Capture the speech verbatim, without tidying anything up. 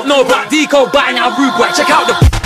don't know about Deco, batting out rude boy. Check out the